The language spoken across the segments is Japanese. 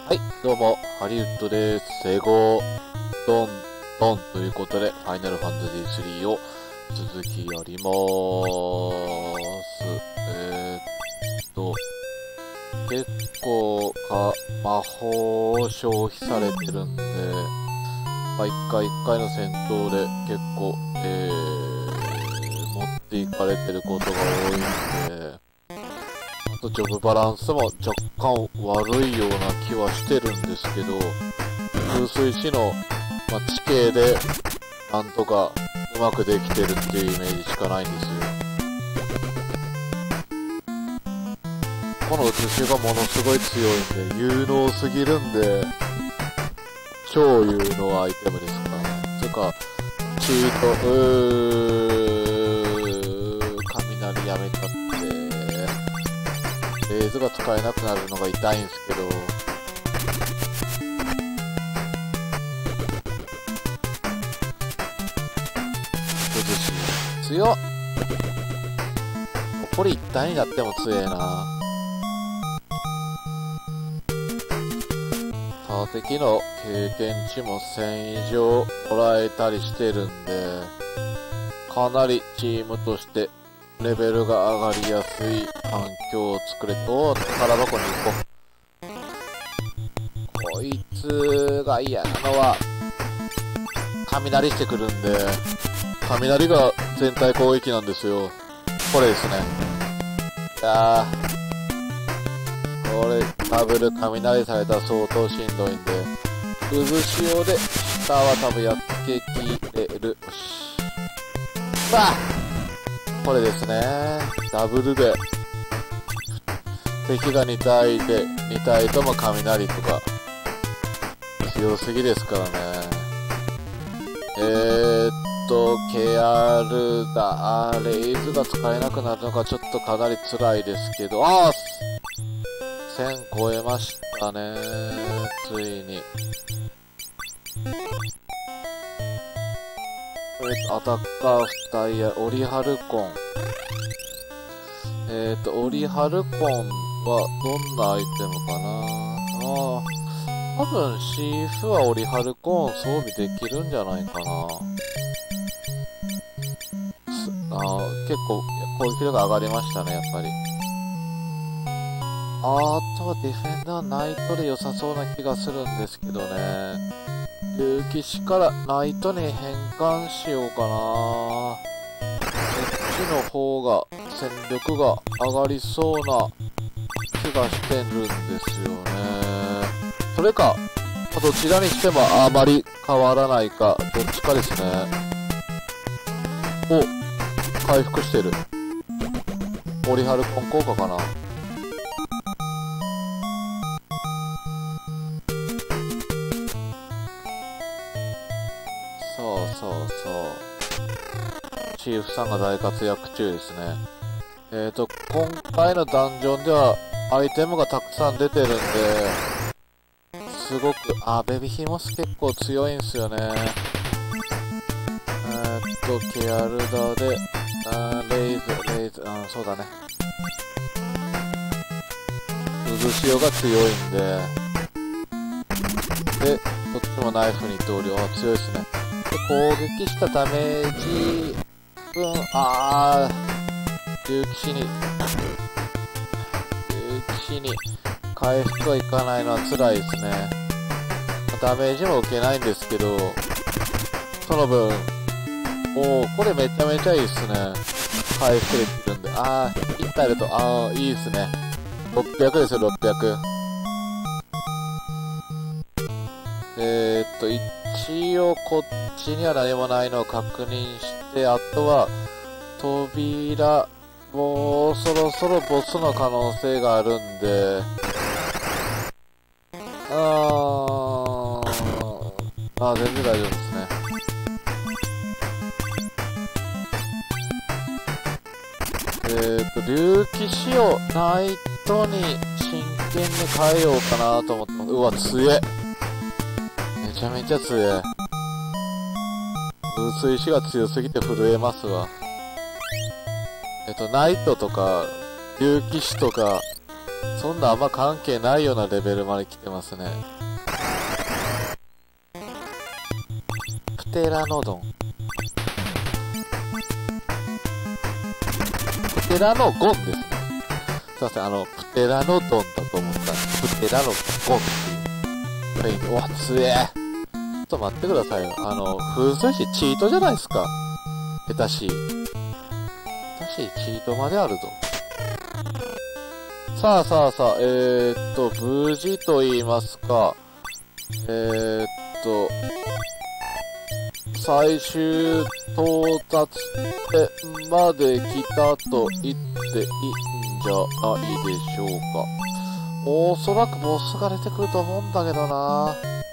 はい、どうも、ハリウッドです。整合、ドン、ドンということで、ファイナルファンタジー3を続きやりまーす。結構魔法を消費されてるんで、一回一回の戦闘で結構、持っていかれてることが多いんで、あとジョブバランスも若干悪いような気はしてるんですけど、風水師の、地形でなんとかうまくできてるっていうイメージしかないんですよ。この写しがものすごい強いんで、有能すぎるんで、超有能アイテムですからね。つうか、チート、雷やめたって、レーズが使えなくなるのが痛いんですけど、崩し、強っ！残り1体になっても強えな。さあ、敵の経験値も1000以上もらえたりしてるんで、かなりチームとしてレベルが上がりやすい環境を作れて、宝箱に行こう。こいつが嫌なのは、雷してくるんで、雷が全体攻撃なんですよ。これですね。いやー、これ、ダブル雷されたら相当しんどいんで、渦潮で、下は多分やっつけきれる。よし。これですね。ダブルで、敵が2体で、2体とも雷とか、強すぎですからね。ケアルだ。レイズが使えなくなるのがちょっとかなり辛いですけど、1000超えましたね。ついに。アタッカー2体や、オリハルコン。オリハルコンはどんなアイテムかな。多分シーフはオリハルコーン装備できるんじゃないかな。結構攻撃力上がりましたね、やっぱり。あとはディフェンダーナイトで良さそうな気がするんですけどね。竜騎士からナイトに変換しようかな。こっちの方が戦力が上がりそうな気がしてるんですよね。それか、どちらにしてもあまり変わらないか、どっちかですね。回復してる。オリハルコン効果かな。そう。チーフさんが大活躍中ですね。今回のダンジョンではアイテムがたくさん出てるんで、すごく、ベビヒモス結構強いんすよね。ケアルダで、レイズ、そうだね。渦潮が強いんで、で、こっちもナイフに投了、強いですね。で、攻撃したダメージ分、竜騎士に回復はいかないのは辛いですね。ダメージも受けないんですけど、その分、これめちゃめちゃいいっすね。回復できるんで。1体だと、いいっすね。600ですよ、600。一応こっちには何もないのを確認して、あとは、扉、もうそろそろボスの可能性があるんで、全然大丈夫ですね。竜騎士をナイトに真剣に変えようかなと思ってます。うわ、強え。めちゃめちゃ強え。風水師が強すぎて震えますわ。ナイトとか、竜騎士とか、 そんなあんま関係ないようなレベルまで来てますね。プテラノドン。プテラノゴンですね。すいません、プテラノドンだと思ったんです。プテラノゴンっていう。うわ、強え。ちょっと待ってくださいよ。風水師チートじゃないですか。下手しい。下手しいチートまであるぞ。さあ、無事と言いますか。最終到達点まで来たと言っていいんじゃないでしょうか。おそらくボスが出てくると思うんだけどな。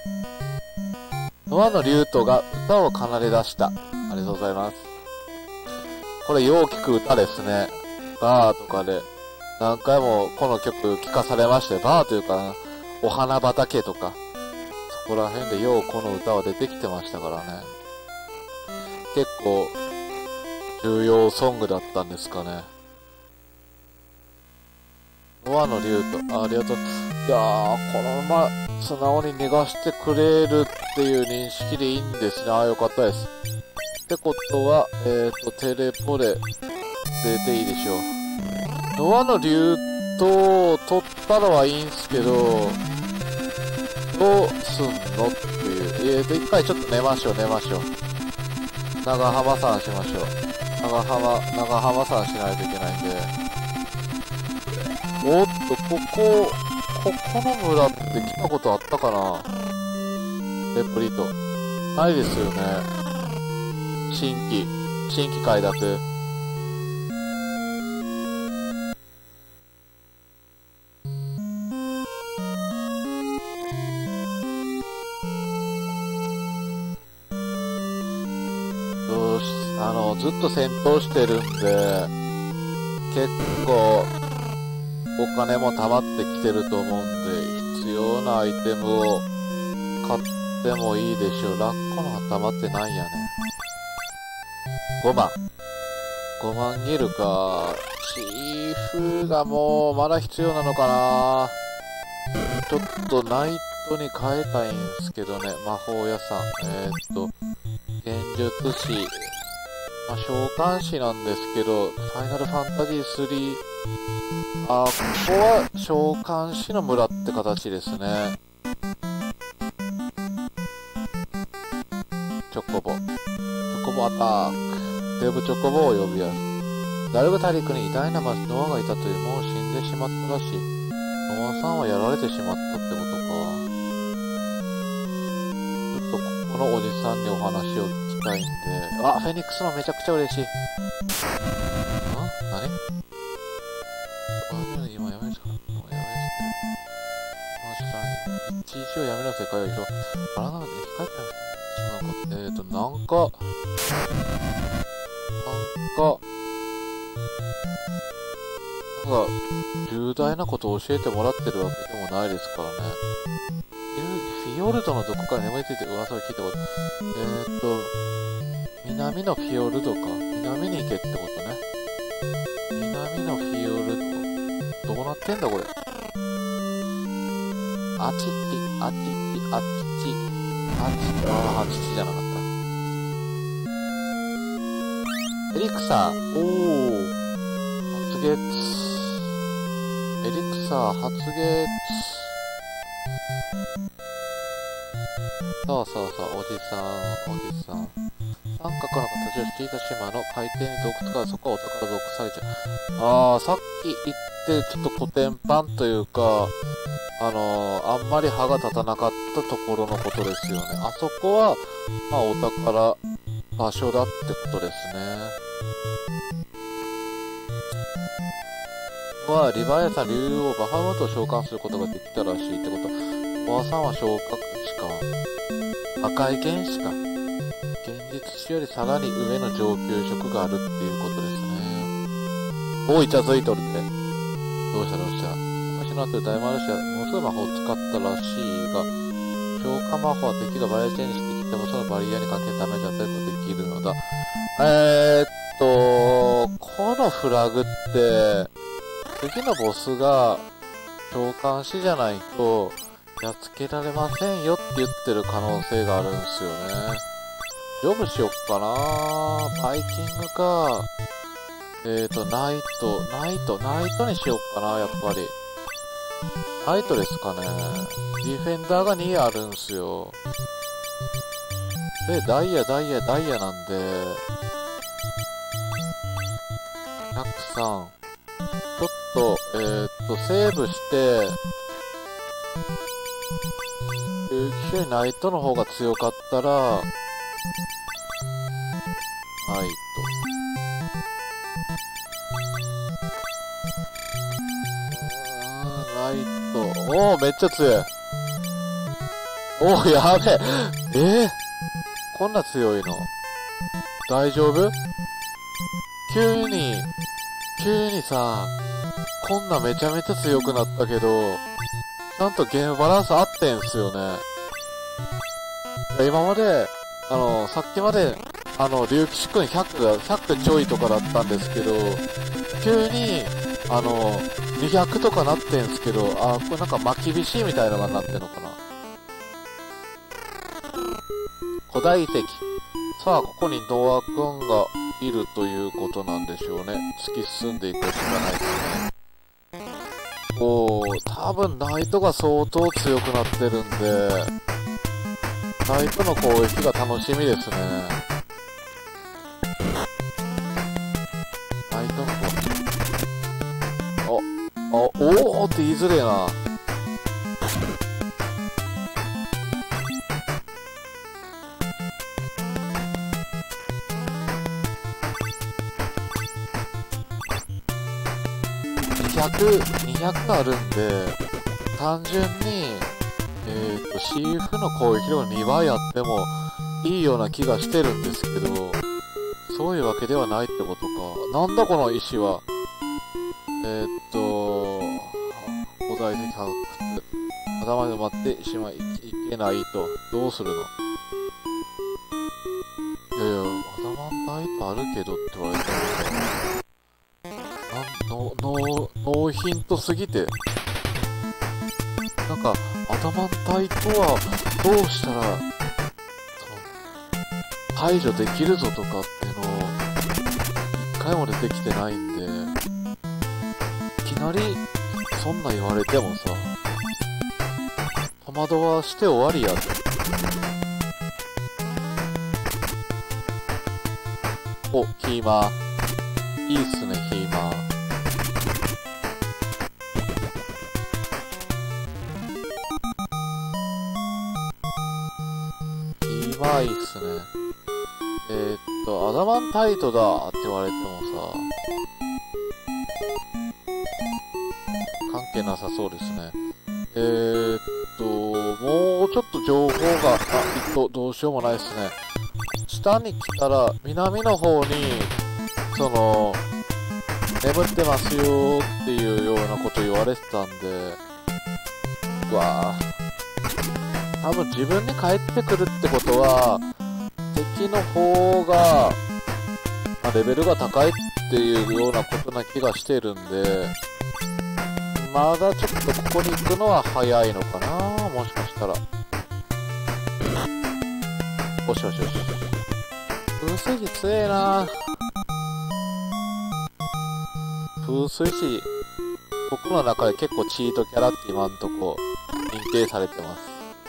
ノアのリュートが歌を奏で出した。ありがとうございます。これよう聞く歌ですね。バーとかで何回もこの曲聴かされまして、バーというか、お花畑とか、そこら辺でようこの歌は出てきてましたからね。結構、重要ソングだったんですかね。ノアのリュート、ありがとう。いやー、このまま素直に逃がしてくれるっていう認識でいいんですね。ああ、よかったです。ってことは、テレポで出ていいでしょう。ノアのリュートを取ったのはいいんすけど、どうすんのっていう。一回ちょっと寝ましょう。長浜さんしましょう。長浜さんしないといけないんで。おっと、ここの村って来たことあったかな？レプリート。ないですよね。新規開拓。ずっと戦闘してるんで、結構、お金も溜まってきてると思うんで、必要なアイテムを買ってもいいでしょう。ラッコの溜まってないやね。5万ギルか。チーフがもう、まだ必要なのかな。ちょっとナイトに変えたいんですけどね。魔法屋さん。剣術師。召喚師なんですけど、ファイナルファンタジー3、ここは召喚師の村って形ですね。チョコボアタック。デブチョコボを呼びやす。ダルグ大陸に偉大なノアがいたという、もう死んでしまったらしい。ノアさんはやられてしまったってことか。ちょっとこのおじさんにお話を聞きたいんで。あ、フェニックスのめちゃくちゃ嬉しい。何？今やめですか？もうやめですね。一応やめなさい、会話。あらなので控えてしまうか。なんか、重大なことを教えてもらってるわけでもないですからね。フィヨルドのどこかに眠りついて噂を聞いたこと。南のフィヨルドか。南に行けってことね。南のフィヨルド。どうなってんだこれ。あちちじゃなかった。エリクサー。発月。エリクサー発月。さあ、おじさん。三角の形をしていた島の海底に洞窟からそこはお宝洞窟されちゃう。さっき言ってちょっとコテンパンというか、あんまり歯が立たなかったところのことですよね。あそこは、お宝場所だってことですね。リヴァイアさん、竜王、バハムートを召喚することができたらしいってことは、おばさんは昇格士か。赤い原子か。現実種よりさらに上の上級職があるっていうことですね。イチャついとるって。どうした昔の後で大魔ルシはものすごい魔法を使ったらしいが、召喚魔法は敵がバリアチェンジしてきてもそのバリアにかけるダメージを与えることができるのだ。このフラグって、次のボスが召喚師じゃないと、やっつけられませんよって言ってる可能性があるんですよね。ジョブしよっかな。バイキングか。ナイトにしよっかな、やっぱり。ナイトですかね。ディフェンダーが2あるんすよ。で、ダイヤなんで、103。ちょっと、セーブして、竜騎士よりナイトの方が強かったら、ナイト。おー、めっちゃ強い。おー、やべえ。こんな強いの大丈夫？急にさ、こんなめちゃめちゃ強くなったけど、ちゃんとゲームバランス合ってんすよね。今まで、さっきまで、竜騎士くん100ちょいとかだったんですけど、急に、200とかなってんすけど、これなんか巻き菱みたいなのがなってんのかな。古代遺跡。さあ、ここにノアくんがいるということなんでしょうね。突き進んでいくしかないですね。多分ナイトが相当強くなってるんで、ナイトの攻撃が楽しみですね。ナイトの攻撃。おーって言いづれえな。200あるんで、単純に、シーフの攻撃量が2倍あってもいいような気がしてるんですけど、そういうわけではないってことか。なんだこの石は。古代的発掘。頭で待ってしまいけないと。どうするの？いやいや、アダマンタイトあるけどって言われたら、ノーヒントすぎて。なんか、アダマンタイトはどうしたら、排除できるぞとかっていうのを、一回も出てきてないんで、いきなり、そんな言われてもさ、戸惑わして終わりやで。お、ヒーマー。いいっすね、ヒーマー。まあいいっすね。アダマンタイトだって言われてもさ、関係なさそうですね。もうちょっと情報が、どうしようもないっすね。下に来たら、南の方に、眠ってますよっていうようなこと言われてたんで、うわぁ。多分自分に帰ってくるってことは、敵の方が、レベルが高いっていうようなことな気がしてるんで、まだちょっとここに行くのは早いのかな、もしかしたら。よしよしよし。風水師強えな。風水師、僕の中で結構チートキャラって今んとこ認定されてます。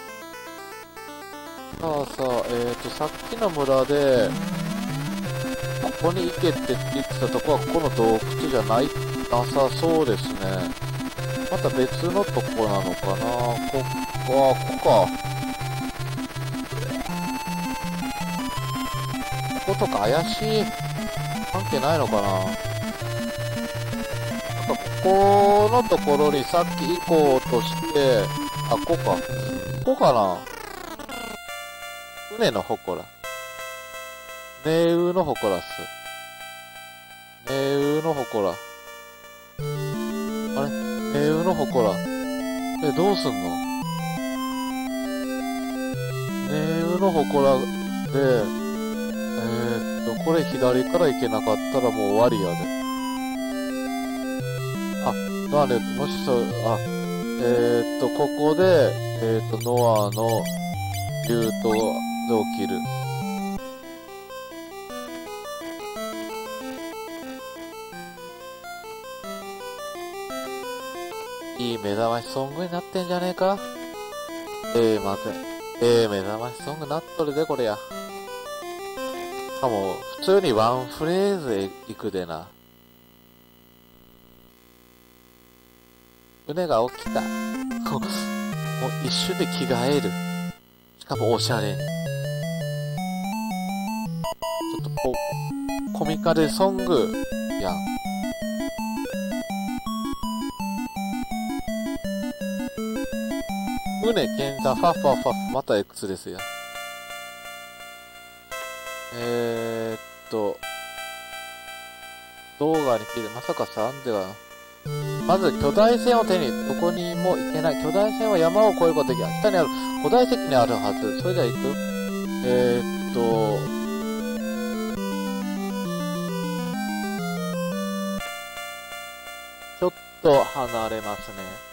さあ、さっきの村で、ここに行けって言ってたとこは、ここの洞窟じゃなさそうですね。また別のとこなのかな。ここか。こことか怪しい。関係ないのかな。なんかここのところにさっき行こうとして、ここか。ここかな。船の祠。冥雨の祠っす。冥雨の祠。あれ冥雨の祠。どうすんの？冥雨の祠で、これ左から行けなかったらもう終わりやで。なんで、もしそう、 ここで、ノアのルートで起きる。いい目覚ましソングになってんじゃねえか。待て。目覚ましソングなっとるで、これや。しかも、普通にワンフレーズへ行くでな。船が起きた。もう一瞬で着替える。しかもおしゃれに。ちょっとコミカルソングやん。船健太ファッファッファッまた X ですよ。動画に聞いてまさか3では。まず巨大船を手にどこにも行けない。巨大船は山を越えることできない。北にある古代石にあるはず。それでは行く。ちょっと離れますね。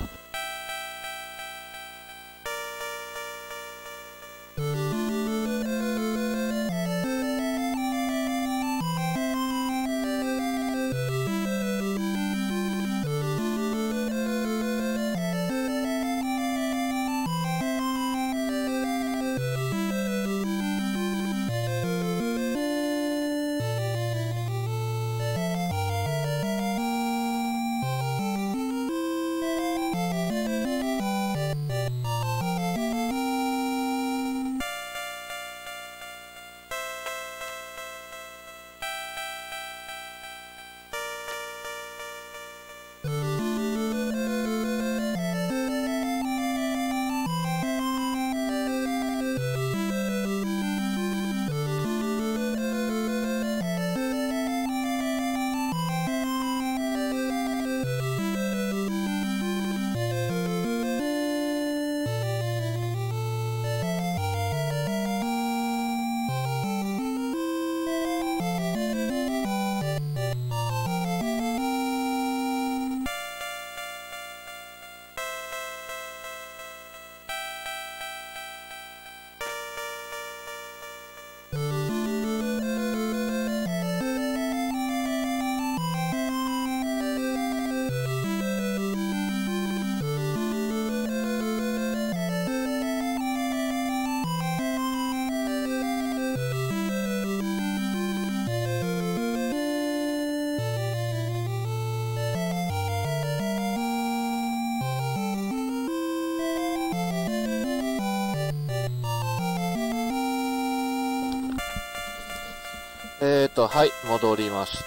はい、戻りました。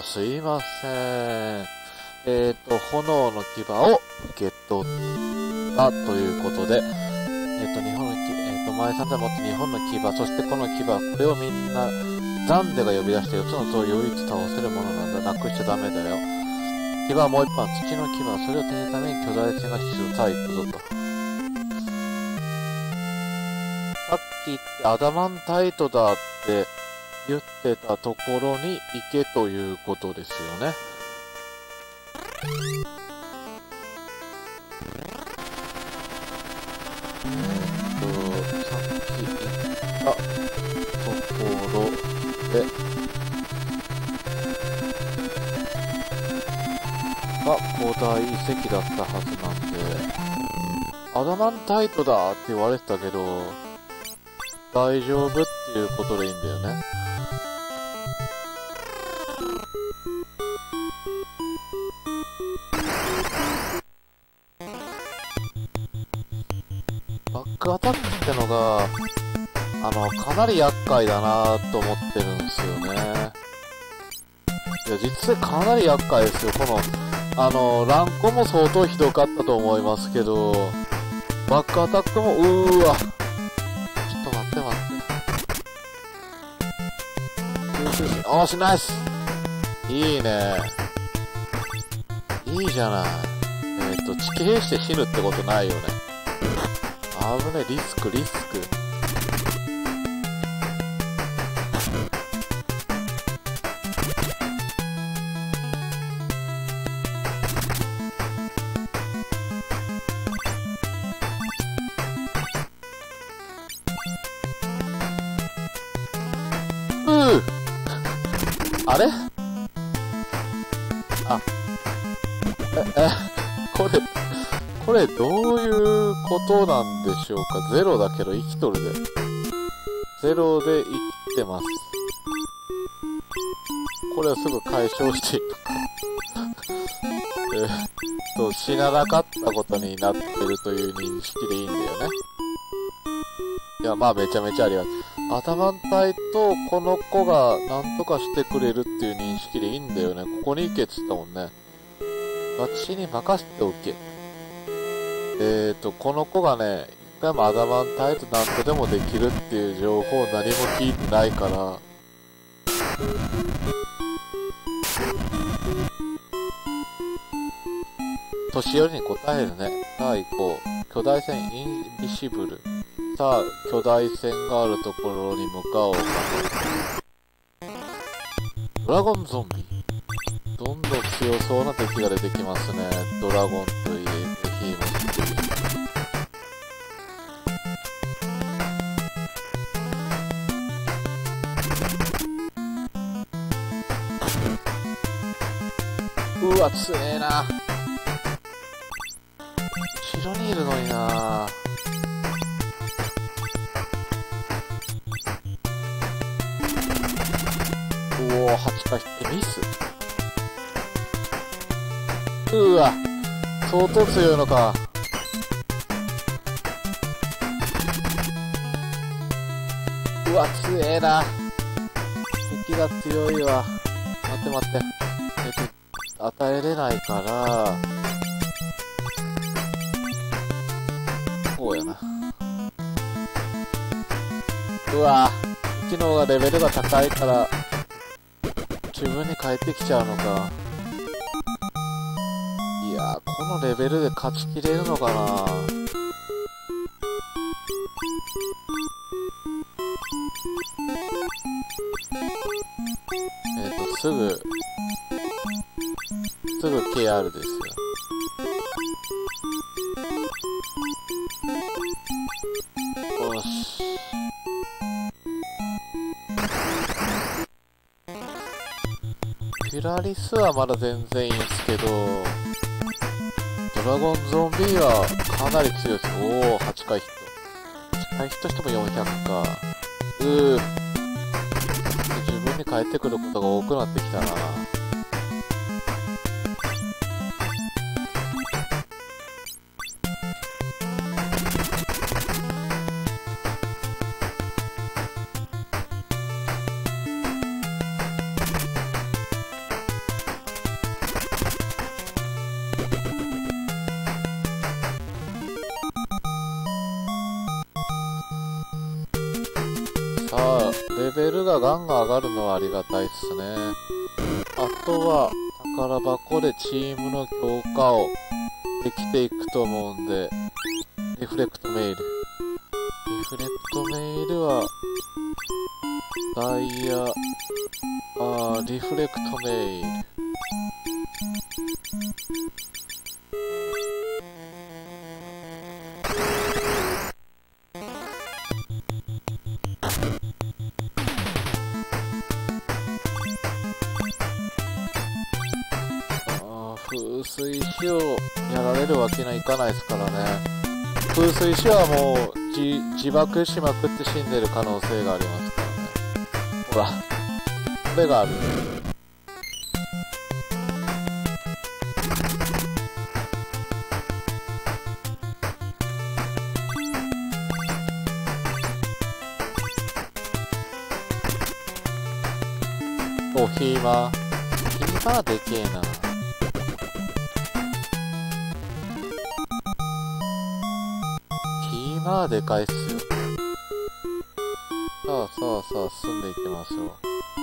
すいません。炎の牙をゲットだということで、日本の前さんでもって日本の牙、そしてこの牙、これをみんな、ザンデが呼び出して4つの像を唯一倒せるものなんだ。なくしちゃダメだよ。牙はもう一本、土の牙、それを手に入れるために巨大船が必要。さあ、行くぞと。さっき言ってアダマンタイトだって言ってたところに行けということですよね。さっき言ったところで、が古代遺跡だったはずなんで、アダマンタイトだって言われてたけど、大丈夫っていうことでいいんだよね。バックアタックってのが、かなり厄介だなと思ってるんですよね。いや、実際かなり厄介ですよ。この、ランコも相当ひどかったと思いますけど、バックアタックも、ちょっと待って。おーし、ナイスいいね。いいじゃない。地形して死ぬってことないよね。危ね、リスク。 あれあ、これどういうことなんでしょうか。ゼロだけど生きとるで。ゼロで生きてます。これはすぐ解消していくか。死ななかったことになってるという認識でいいんだよね。いや、まあめちゃめちゃありがとう。アダマンタイとこの子が何とかしてくれるっていう認識でいいんだよね。ここに行けって言ったもんね。私に任せておけ。この子がね、一回もアダマンタイと何とでもできるっていう情報を何も聞いてないから、年寄りに答えるね。さあ行こう。巨大船インビシブル。さあ、巨大船があるところに向かおうか。ドラゴンゾンビ。どんどん強そうな敵が出てきますね。ドラゴンといえ、敵も出てきます。うわ、強えな。後ろにいるのにな。おお、8回ってミス。うわ、相当強いのか。うわ、強えな。敵が強いわ。待って待って。与えれないから、こうやな。うわぁ、昨日がレベルが高いから、自分に帰ってきちゃうのか。いやー、このレベルで勝ちきれるのかな。すぐ KR ですよ。よし。ピュラリスはまだ全然いいんですけど、ドラゴンゾンビはかなり強いです。おお、8回ヒット。8回ヒットしても400か。自分に返ってくることが多くなってきたな。さあ、レベルがガンガン上がるのはありがたいっすね。あとは、宝箱でチームの強化をできていくと思うんで、リフレクトメイル。リフレクトメイルは、ダイヤ、リフレクトメイル。風水師をやられるわけにはいかないですからね。風水師はもう自爆しまくって死んでる可能性がありますからね。ほら、これがある。お、ヒーマーでけえな。まあでかいっすよ。さあさあさあ進んでいきますよ。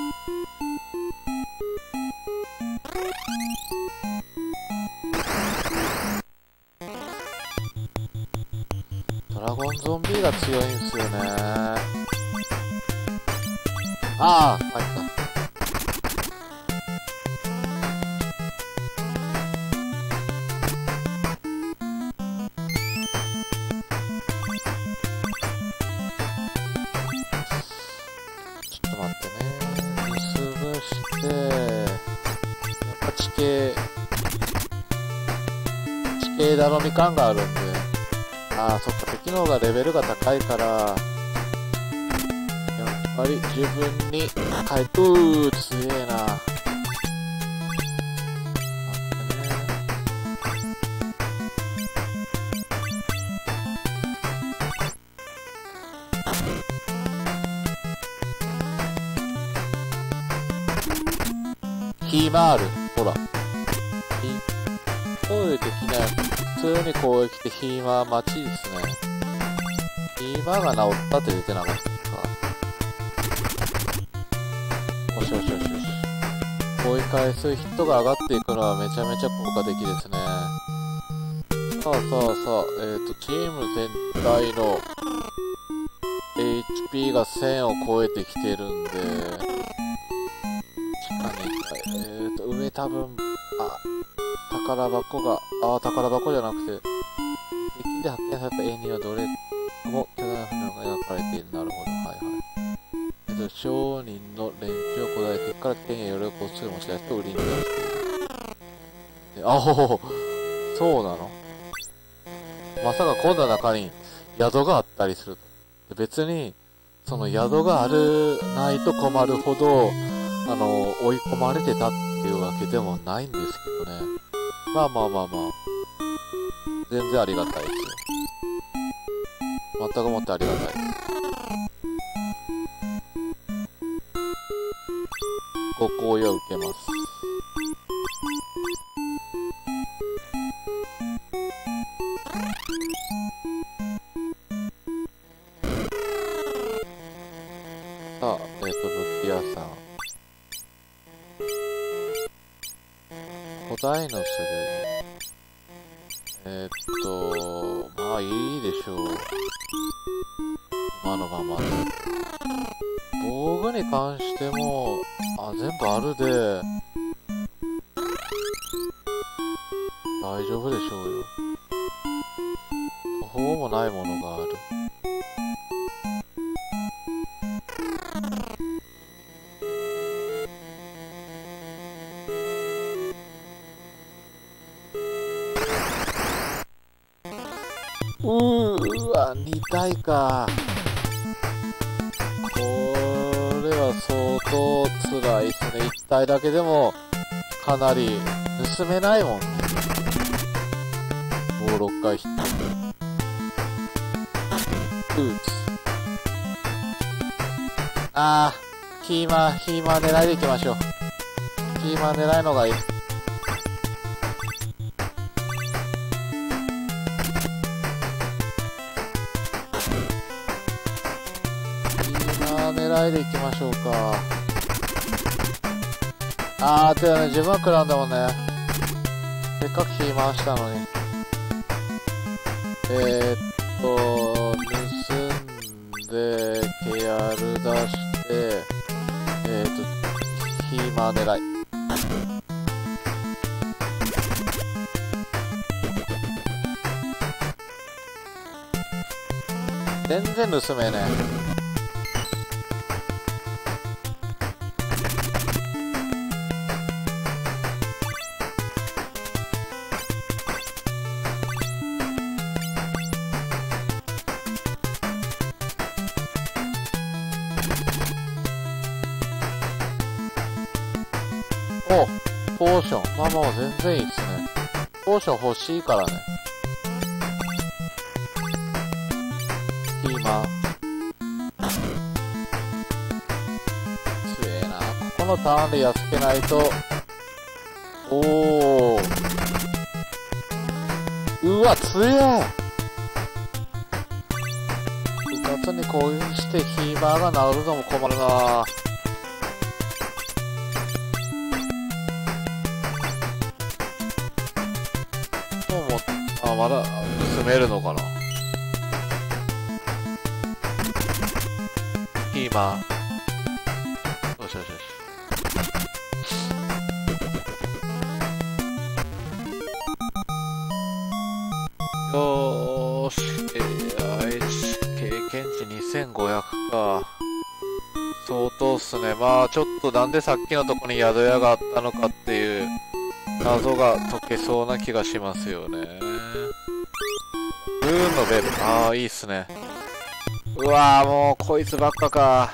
ドラゴンゾンビが強いんすよね。ああ、入った。待ってね。 軽頼み感があるんで。ああ、そっか、敵の方がレベルが高いから、やっぱり自分に返って、強えな。ヒーマール、ほら。こういう敵ね、普通に攻撃でヒーマー待ちですね。ヒーマーが治ったって出てなかったですか。よしよしよしよし。攻撃回数ヒットが上がっていくのはめちゃめちゃ効果的ですね。さあさあさあ、チーム全体の HP が1000を超えてきてるんで、上多分、宝箱が、宝箱じゃなくて、敵で発見された絵にはどれも巨大な船が描かれている。なるほど、はいはい。商人の連中を古代敵から剣や鎧をこっそり持ち出して売りに出している。そうなの？まさか今度は中に宿があったりすると。別に、その宿があるないと困るほど、追い込まれてたっていうわけでもないんですけどね。まあ。全然ありがたいですよ。全くもってありがたいです。ご好意を受けます。さあ、武器屋さん。古代の種類。まあいいでしょう。今のままで。防具に関しても、全部あるで、大丈夫でしょうよ。途方もないものがある。うわ、2体か。これは相当辛いですね。1体だけでもかなり盗めないもんね。もう6回ヒット。ヒーマー狙いでいきましょう。ヒーマー狙いのがいい。狙いでいきましょうか。てかね、自分は食らうんだもんね。せっかく火回したのに。盗んで、ケアル出して、ヒーマー狙い。全然盗めねえ。ポーション。まあ全然いいっすね。ポーション欲しいからね。ヒーマー。強えな。ここのターンでやっつけないと。うわ、強え。部活に攻撃してヒーマーが治るのも困るな。まだ盗めるのかな。ヒーマー。よしよしよし。よーし。経験値2500か。相当っすね。まあちょっとなんでさっきのとこに宿屋があったのかっていう謎が解けそうな気がしますよね。 ーンのベル。ああ、いいっすね。うわー、もう、こいつばっかか。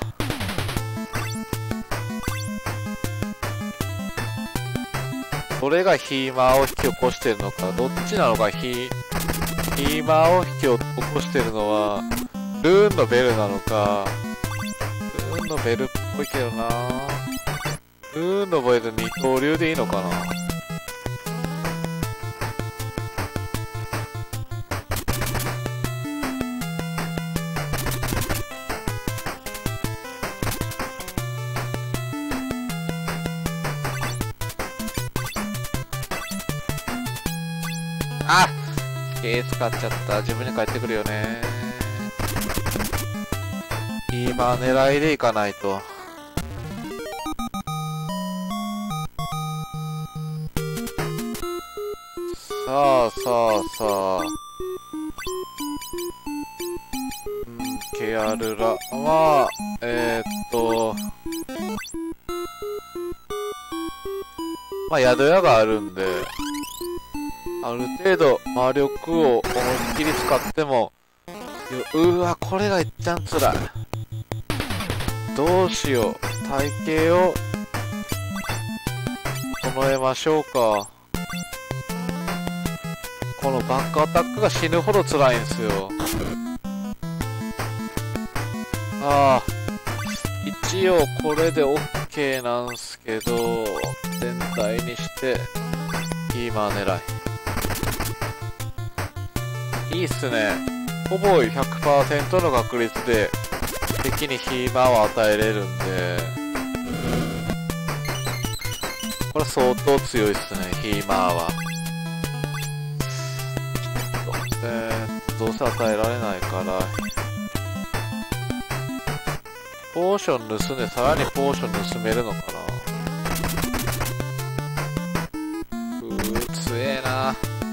どれがヒーマーを引き起こしてるのか、どっちなのか、ヒーマーを引き起こしてるのは、ルーンのベルなのか、ルーンのベルっぽいけどな。ルーンのベル二刀流でいいのかな。あっ、使っちゃった。自分に返ってくるよね。今狙いでいかないと。さあさあさあ。ケアルラは、まあ、宿屋があるんで、ある程度魔力を思いっきり使っても、うわ、これがいっちゃんつらい。どうしよう。体型を整えましょうか。このバックアタックが死ぬほど辛いんですよ。ああ、一応これで OK なんすけど、全体にしてヒーマー狙い。いいっすね。ほぼ 100% の確率で敵にヒーマーを与えれるんで、これ相当強いっすね、ヒーマーは。どうせ与えられないから、ポーション盗んでさらにポーション盗めるのかな。強えな。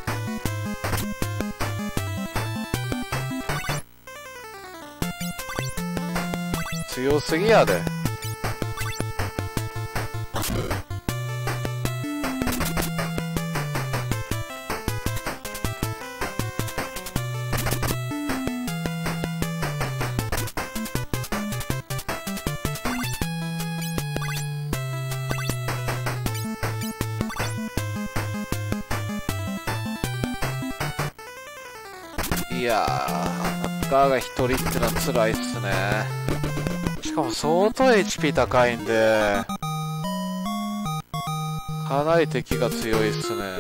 強すぎやで。いやー、アタッカーが一人ってのは辛いっすね。しかも相当 HP 高いんで、かなり敵が強いっすね。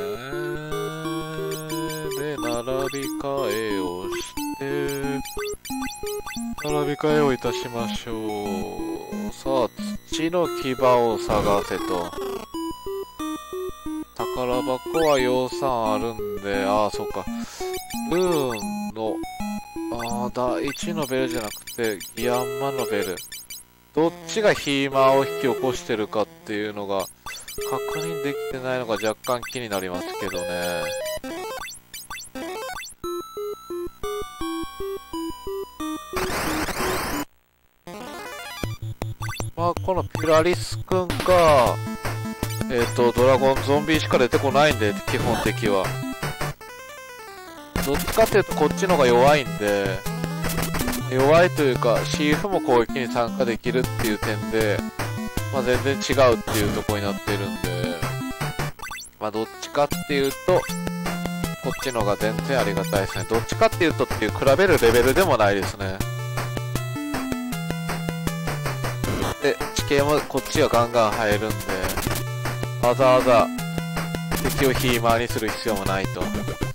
で、並び替えをして、並び替えをいたしましょう。さあ、土の牙を探せと。宝箱は養蚕あるんで、ああ、そうか。ルーンの、第1のベルじゃなくて、ギアンマンのベル。どっちがヒーマーを引き起こしてるかっていうのが、確認できてないのが若干気になりますけどね。まあ、このピラリス君か、ドラゴンゾンビしか出てこないんで、基本的は。どっちかっていうとこっちの方が弱いんで、弱いというか CF も攻撃に参加できるっていう点で、まあ全然違うっていうところになってるんで、まあどっちかっていうと、こっちの方が全然ありがたいですね。どっちかっていうとっていう比べるレベルでもないですね。で、地形もこっちはガンガン入るんで、わざわざ敵をヒーマーにする必要もないと。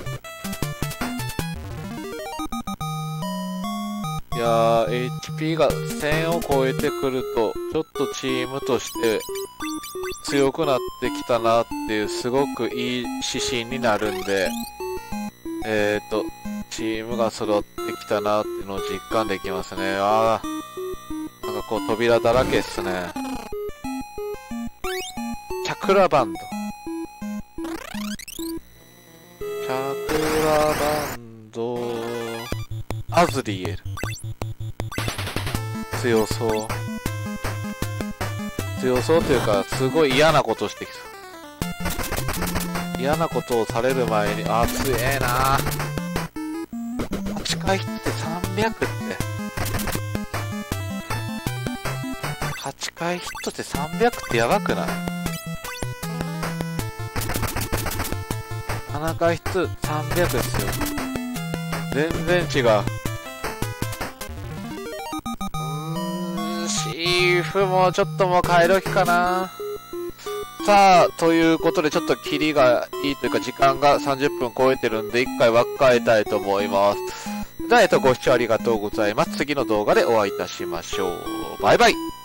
いやー、HP が1000を超えてくると、ちょっとチームとして強くなってきたなっていう、すごくいい指針になるんで、チームが揃ってきたなっていうのを実感できますね。なんかこう扉だらけっすね。チャクラバンド。チャクラバンド、アズリエル。強そう。強そうというか、すごい嫌なことしてきそう。嫌なことをされる前に、強えな。 回ヒットで300って。8回ヒットで300ってやばくない？ 7 回ヒット300ですよ。全然違う。シーフもちょっともう変え時かな。さあ、ということでちょっとキリがいいというか時間が30分超えてるんで一回分けたいと思います。じゃあ、ご視聴ありがとうございます。次の動画でお会いいたしましょう。バイバイ。